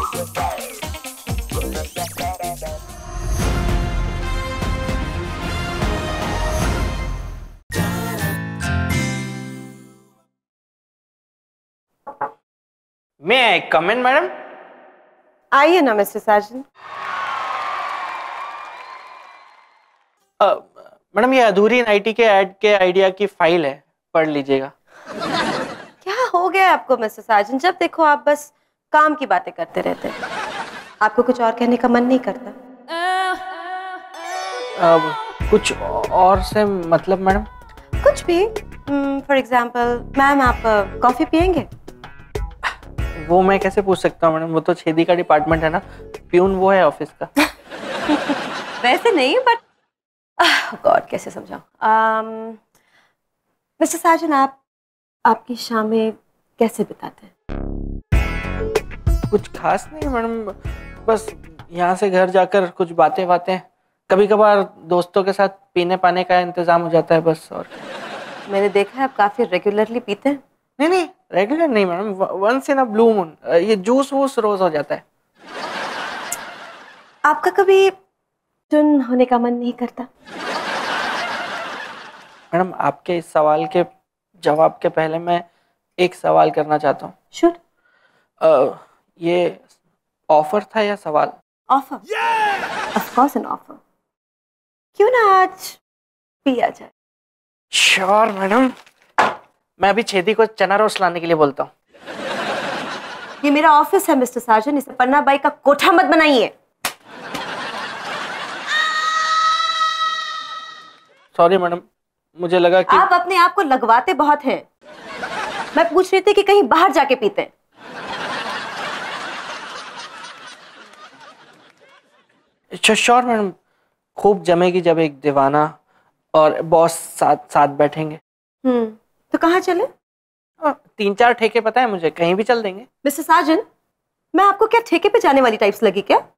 May I come in, madam? आइए ना mister साजन। Madam ये अधूरी नाइटी के ऐड के आइडिया की फाइल है, पढ़ लीजिएगा। क्या हो गया आपको मिस्टर साजन? जब देखो आप बस काम की बातें करते रहते हैं। आपको कुछ और कहने का मन नहीं करता? कुछ और से मतलब मैडम? कुछ भी। फॉर एग्जाम्पल मैम आप कॉफी पियेंगे? वो मैं कैसे पूछ सकता हूँ मैडम, वो तो छेदी का डिपार्टमेंट है ना, प्यून वो है ऑफिस का। वैसे नहीं, बट गॉड कैसे समझाऊं। मिस्टर साजन आप आपकी शामें कैसे बिताते हैं? कुछ खास नहीं मैडम, बस यहाँ से घर जाकर कुछ बातें, कभी कभार दोस्तों के साथ पीने पाने का इंतजाम हो जाता है बस। और मैंने देखा है आप काफी रेगुलरली पीते हैं। नहीं रेगुलर नहीं madam, once in a blue moon. ये जूस वूस रोज हो जाता है। आपका कभी टुन होने का मन नहीं करता? मैडम आपके इस सवाल के जवाब के पहले मैं एक सवाल करना चाहता हूँ। श्योर। ये ऑफर था या सवाल? Offer. Of course an offer. क्यों ना आज पिया जाए? श्योर मैडम, मैं अभी छेदी को चना रोस्ट लाने के लिए बोलता हूँ। ये मेरा ऑफिस है मिस्टर साजन, इसे पन्ना बाई का कोठा मत बनाइए। सॉरी मैडम, मुझे लगा कि आप अपने आप को लगवाते बहुत हैं। मैं पूछ रही थी कि कहीं बाहर जाके पीते हैं। श्योर मैडम, खूब जमेगी जब एक दीवाना और बॉस साथ बैठेंगे। तो कहाँ चले? 3-4 ठेके पता है मुझे, कहीं भी चल देंगे। मिस्टर साजन, मैं आपको क्या ठेके पे जाने वाली टाइप्स लगी क्या?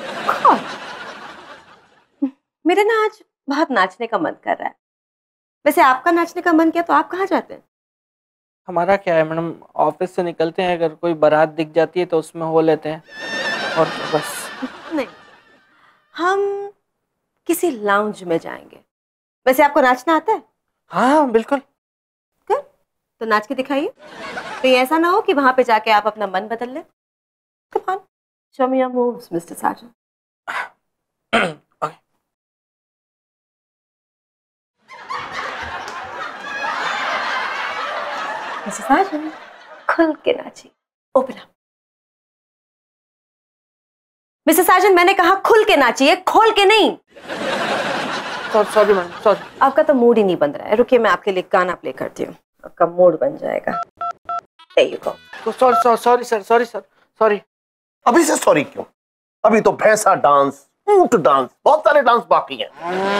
मेरे ना आज बहुत नाचने का मन कर रहा है। वैसे आपका नाचने का मन किया तो आप कहाँ जाते हैं? हमारा क्या है मैडम, ऑफिस से निकलते हैं, अगर कोई बारात दिख जाती है तो उसमें हो लेते हैं, और बस। नहीं, हम किसी लाउंज में जाएंगे। वैसे आपको नाचना आता है? हाँ बिल्कुल। कर तो नाच के दिखाइए। कहीं ऐसा ना हो कि वहां पे जाके आप अपना मन बदल लें। Come on, show me your moves mister Sajan. Mister Sajan, खुल के नाचिए। Open up. मिस्टर साजन, मैंने कहा खुल के नाचिए, खोल के नहीं। Sorry madam, sorry. आपका तो मूड ही नहीं बन रहा है। रुकिए, मैं आपके लिए गाना प्ले करती हूँ, आपका मूड बन जाएगा। There you go. Sorry sir. अभी से सॉरी क्यों? अभी तो भैंसा डांस, ऊंट डांस, बहुत सारे डांस बाकी हैं।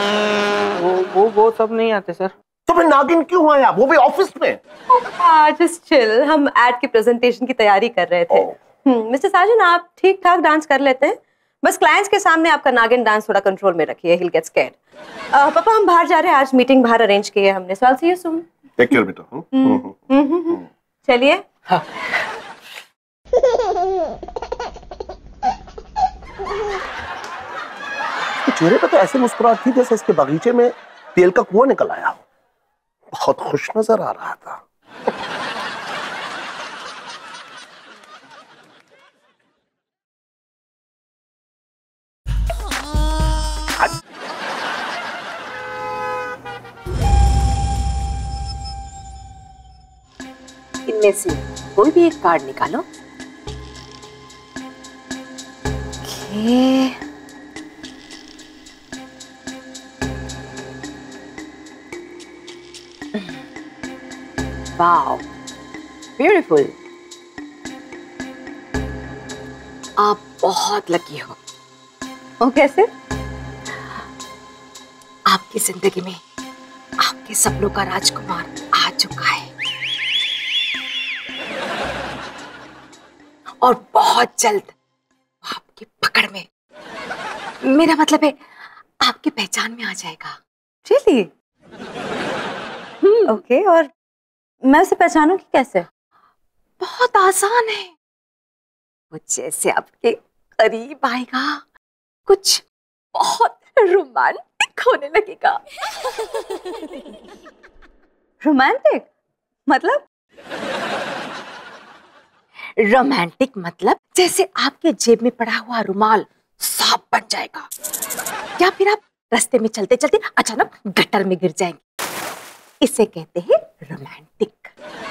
वो सब नहीं आते सर। तो फिर नागिन क्यों आया, वो भी ऑफिस में? जस्ट चिल, हम एड की प्रेजेंटेशन की तैयारी कर रहे थे। मिस्टर साजन, आप ठीक ठाक डांस कर लेते हैं, बस क्लाइंट्स के सामने आपका नागिन डांस थोड़ा कंट्रोल में रखिए, he'll get scared। पापा हम बाहर जा रहे हैं, आज मीटिंग बाहर अरेंज की है हमने, so I'll see you soon। Take care बेटा। चलिए। हाँ। चेहरे पे तो ऐसे मुस्कुराहट थी जैसे इसके बगीचे में तेल का कुआं निकल आया। बहुत खुश नजर आ रहा था। इनमें से कोई भी एक कार्ड निकालो। Wow, beautiful. आप बहुत लकी हो। वो कैसे? आपकी जिंदगी में आपके सपनों का राजकुमार आ चुका है और बहुत जल्द आपकी पकड़ में, मेरा मतलब है आपकी पहचान में आ जाएगा। Really? ओके, और मैं उसे पहचानूंगी कैसे? बहुत आसान है। वो जैसे आपके करीब आएगा कुछ बहुत रोमांटिक होने लगेगा। रोमांटिक मतलब? रोमांटिक मतलब जैसे आपके जेब में पड़ा हुआ रुमाल सांप बन जाएगा, या फिर आप रास्ते में चलते चलते अचानक गटर में गिर जाएंगे। इसे कहते हैं रोमांटिक।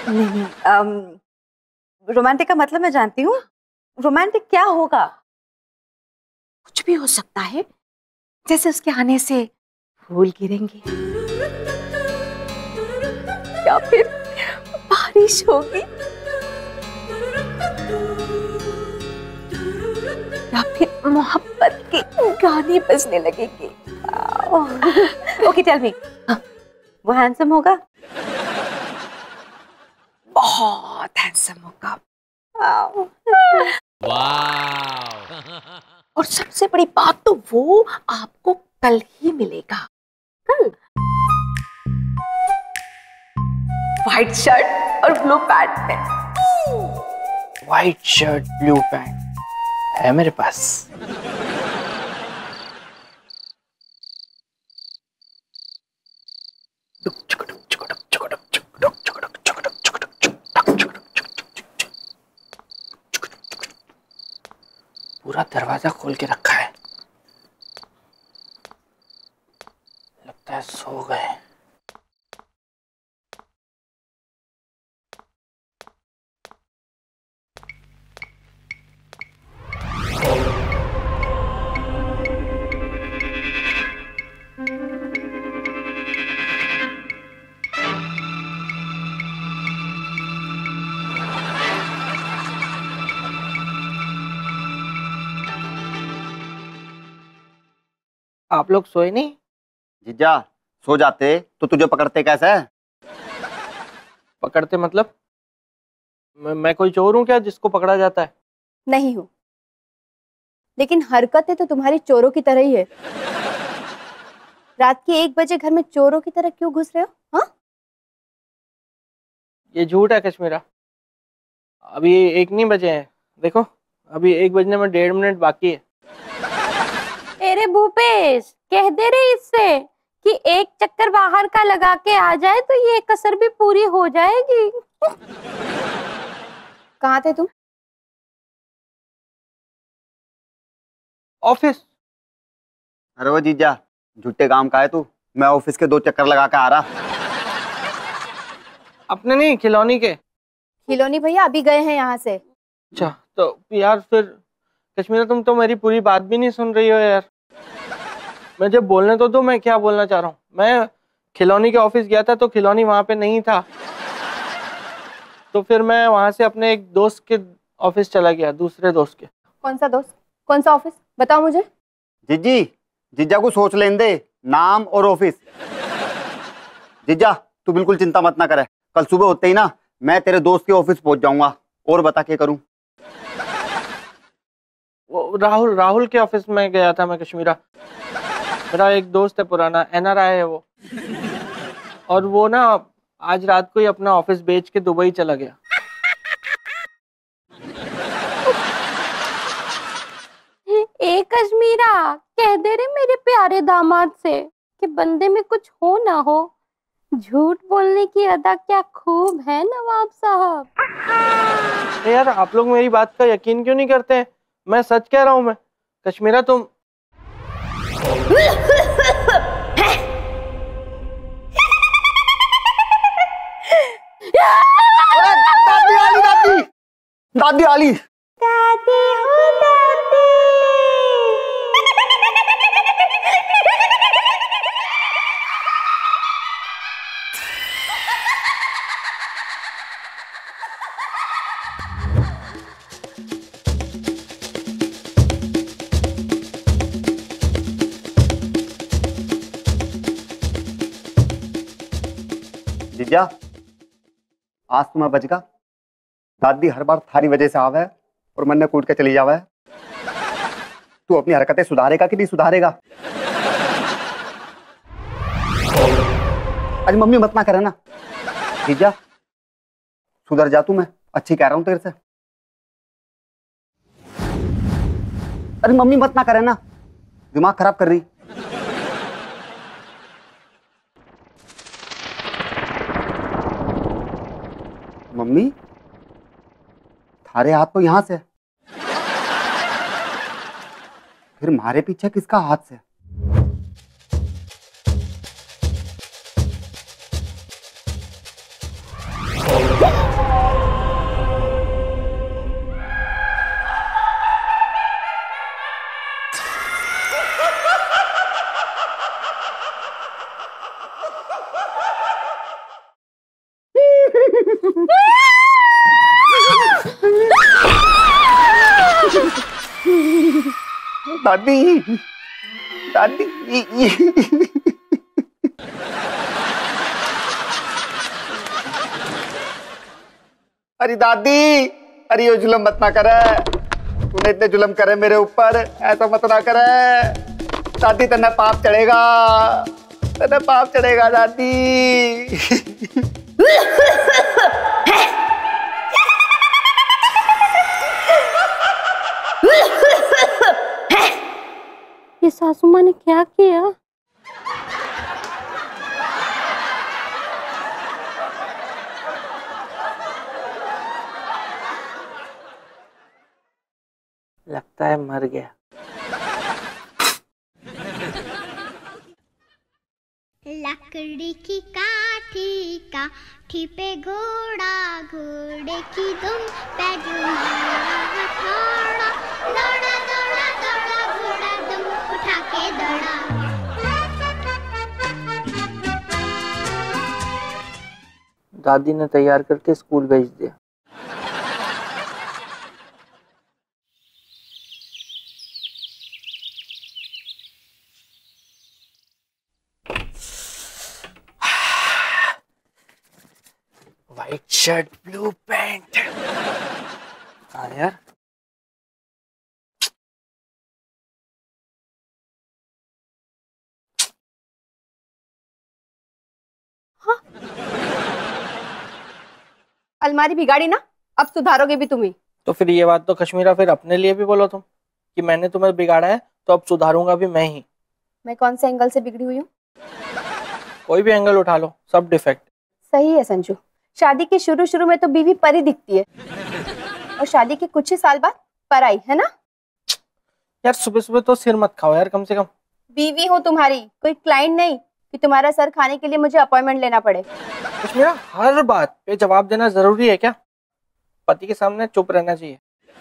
नहीं, रोमांटिक का मतलब मैं जानती हूँ। रोमांटिक क्या होगा? कुछ भी हो सकता है, जैसे उसके आने से फूल गिरेंगे, या फिर बारिश होगी, या फिर मोहब्बत के गाने बजने लगेंगे। ओके टेल मी, वो हैंडसम होगा? बहुत हैंडसम होगा। और सबसे बड़ी बात तो वो आपको कल ही मिलेगा। कल? व्हाइट शर्ट और ब्लू पैंट में। व्हाइट शर्ट ब्लू पैंट है मेरे पास। पूरा दरवाजा खोल के रखा है, लगता है सो गए। आप लोग सोए नहीं? जीजा सो जाते तो तुझे पकड़ते कैसे? पकड़ते मतलब मैं कोई चोर हूँ क्या जिसको पकड़ा जाता है? नहीं हूँ, लेकिन हरकतें तो तुम्हारी चोरों की तरह ही है। रात के 1 बजे घर में चोरों की तरह क्यों घुस रहे हो? हाँ, ये झूठ है कश्मीरा। अभी 1 नहीं बजे हैं, देखो अभी 1 बजने में 1.5 मिनट बाकी है। अरे भूपेश, कह दे रहे इससे कि एक चक्कर बाहर का लगा के आ जाए तो ये कसर भी पूरी हो जाएगी। कहाँ थे तुम? ऑफिस। अरे वो जीजा झूठे काम का है तू। मैं ऑफिस के 2 चक्कर लगा के आ रहा। अपने नहीं, खिलौनी के। खिलौनी भैया अभी गए हैं यहाँ से। अच्छा तो यार फिर कश्मीरा तुम तो मेरी पूरी बात भी नहीं सुन रही हो यार। मैं जब बोलने तो दो, मैं क्या बोलना चाह रहा हूँ। मैं खिलौनी के ऑफिस गया था तो खिलौनी वहां पे नहीं था, तो फिर मैं वहां से अपने एक दोस्त के ऑफिस चला गया, दूसरे दोस्त के। कौन सा दोस्त, कौन सा ऑफिस, बताओ मुझे। जीजी जीजा को सोच लेने दे, नाम और ऑफिस। जीजा तू बिल्कुल चिंता मत ना करे, कल सुबह होते ही ना मैं तेरे दोस्त के ऑफिस पहुंच जाऊंगा। और बता क्या करूं? वो राहुल के ऑफिस में गया था मैं कश्मीरा। मेरा एक दोस्त है पुराना, NRI है वो, और वो ना आज रात को ही अपना ऑफिस बेच के दुबई चला गया। ए कश्मीरा, कह दे रहे मेरे प्यारे दामाद से कि बंदे में कुछ हो ना हो, झूठ बोलने की अदा क्या खूब है नवाब साहब। यार आप लोग मेरी बात का यकीन क्यों नहीं करते हैं? मैं सच कह रहा हूँ। मैं कश्मीरा तुम दादी आली। दादी हो दादी। जीजा आज तुम्हें बचगा। दादी हर बार थारी वजह से आवे और मन ने कूट के चली जावे। तू अपनी हरकतें सुधारेगा कि नहीं सुधारेगा? अरे मम्मी मत ना करे ना। जीजा सुधर जा तू, मैं अच्छी कह रहा हूं तेरे से। अरे मम्मी मत ना करे ना, दिमाग खराब कर रही। मम्मी थारे हाथ तो यहां से, फिर मारे पीछे किसका हाथ से? दादी दादी अरे दादी, अरे ये जुल्म मत ना करे, तूने इतने जुल्म करे मेरे ऊपर, ऐसा मत ना करे दादी, तेने पाप चढ़ेगा, तेने पाप चढ़ेगा दादी। ये सासू माँ ने क्या किया? लगता है मर गया। लकड़ी की काठी पे घोड़ा, घोड़े की दुम पे हथौड़ा, दौड़ा दौड़ा दौड़ा घोड़ा दुम उठा के दौड़ा। दादी ने तैयार करके स्कूल भेज दिया। White shirt blue pant. हाँ यार, अलमारी बिगाड़ी ना, अब सुधारोगे भी तुम ही। तो फिर ये बात तो कश्मीरा फिर अपने लिए भी बोलो तुम, कि मैंने तुम्हें बिगाड़ा है तो अब सुधारूंगा भी मैं ही। मैं कौन से एंगल से बिगड़ी हुई हूँ? कोई भी एंगल उठा लो, सब डिफेक्ट। सही है संजू, शादी के शुरू शुरू में तो बीवी परी दिखती है, और शादी के कुछ ही साल बाद पराई, है ना? यार सुबह सुबह तो सिर मत खाओ यार, कम से कम। बीवी हो तुम्हारी, कोई क्लाइंट नहीं कि तुम्हारा सर खाने के लिए मुझे अपॉइंटमेंट लेना पड़े। कश्मीरा, हर बात पे जवाब देना जरूरी है क्या? पति के सामने चुप रहना चाहिए।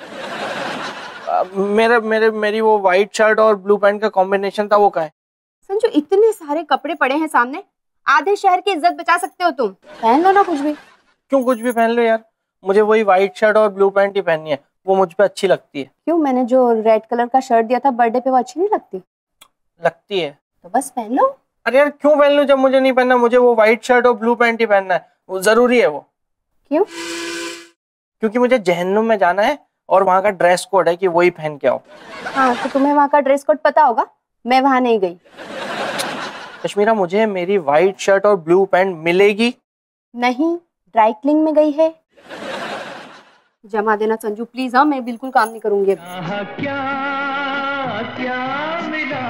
मेरी वो व्हाइट शर्ट और ब्लू पैंट का कॉम्बिनेशन था, वो कहाँ है? संजू, इतने सारे कपड़े पड़े हैं सामने, आधे शहर की इज्जत बचा सकते हो तुम, पहन लो ना कुछ भी। क्यों कुछ भी पहन लो यार, मुझे वही व्हाइट शर्ट और ब्लू पैंट ही पहननी है, वो मुझ पे अच्छी लगती है। क्यों, मैंने जो रेड कलर का शर्ट दिया था बर्थडे पे, वो अच्छी नहीं लगती? लगती है तो बस पहन लो। अरे यार क्यों पहन लूं जब मुझे नहीं पहनना? मुझे वो व्हाइट शर्ट और ब्लू पैंट ही पहनना है, वो जरूरी है वो। क्यों? क्योंकि मुझे जहन्नुम में जाना है और वहाँ का ड्रेस कोड है कि वही पहन के आओ। हाँ, तो तुम्हें वहाँ का ड्रेस कोड पता होगा, मैं वहाँ नहीं गई। कश्मीरा, मुझे मेरी व्हाइट शर्ट और ब्लू पैंट मिलेगी नहीं, ड्राई क्लीनिंग में गई है, जमा देना संजू प्लीज। हाँ, मैं बिल्कुल काम नहीं करूंगी अभी। क्या क्या मिला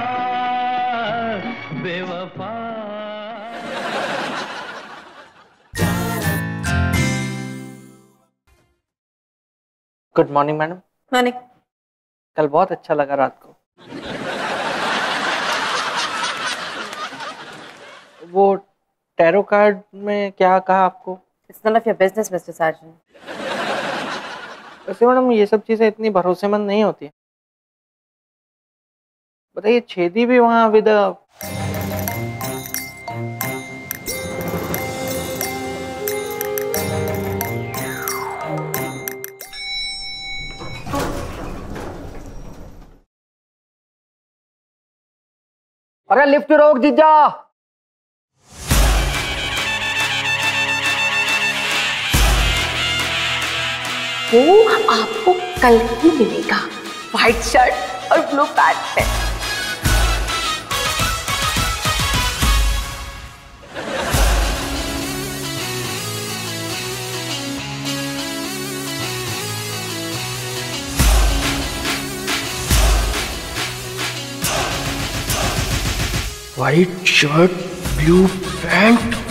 बेवफा। Good morning madam. मॉर्निंग। कल बहुत अच्छा लगा रात को। वो टैरो कार्ड में क्या कहा आपको? It's none of your business, Mr. Sargent. वैसे मैडम ये सब चीजें इतनी भरोसेमंद नहीं होती। बताइए, छेदी भी वहाँ विद अरे लिफ्ट रोक जीजा। वो आपको कल ही मिलेगा, व्हाइट शर्ट और ब्लू पैंट पे। White shirt blue pant